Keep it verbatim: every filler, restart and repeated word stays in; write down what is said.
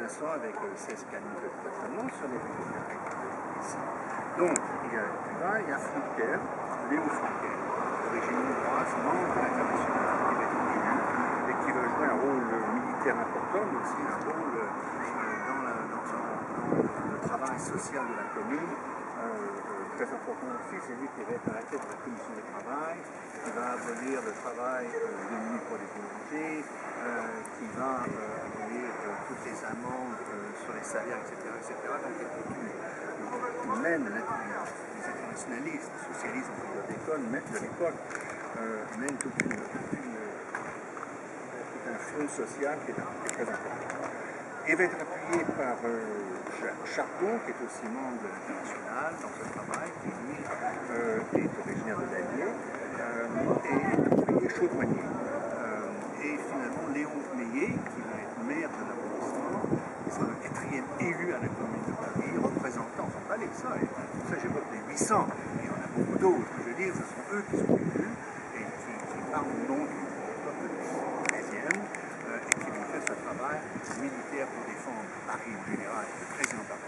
l'instant avec seize canons de fonctionnement sur les réguliers ici. Donc, il y a, là, il y a Franquel, Léo Franquel, d'origine hongroise, membre international, qui va être élu et qui va jouer un rôle militaire important, mais aussi un rôle euh, dans, la, dans, son, dans le travail social de la commune. Euh, euh, très important aussi, c'est lui qui va être à la tête de la commission du travail, qui va abolir le travail euh, de nuit pour les boulangers, euh, qui va euh, abolir euh, toutes les amendes euh, sur les salaires, et cetera et cetera. Donc, qui mène les internationalistes, les socialistes de l'école, de l'époque, euh, mène toute une, toute une, tout un front social qui est, qui est très important. Il va être appuyé par euh, Jacques Chardon, qui est aussi membre de l'International dans ce travail, qui lui euh, est originaire de l'Allier, euh, et appuyé Chaudronnier. Euh, et finalement Léon Meillet, qui va être maire de l'arrondissement, qui sera le quatrième élu à la commune de Paris, représentant, enfin pas les ça, et ça j'évoque les huit cents, et il y en a beaucoup d'autres, je veux dire, ce sont eux qui sont élus, et qui, qui parlent au nom du peuple treizième, euh, et qui vont faire ce travail militaire pour défendre Paris en général, le président Paris.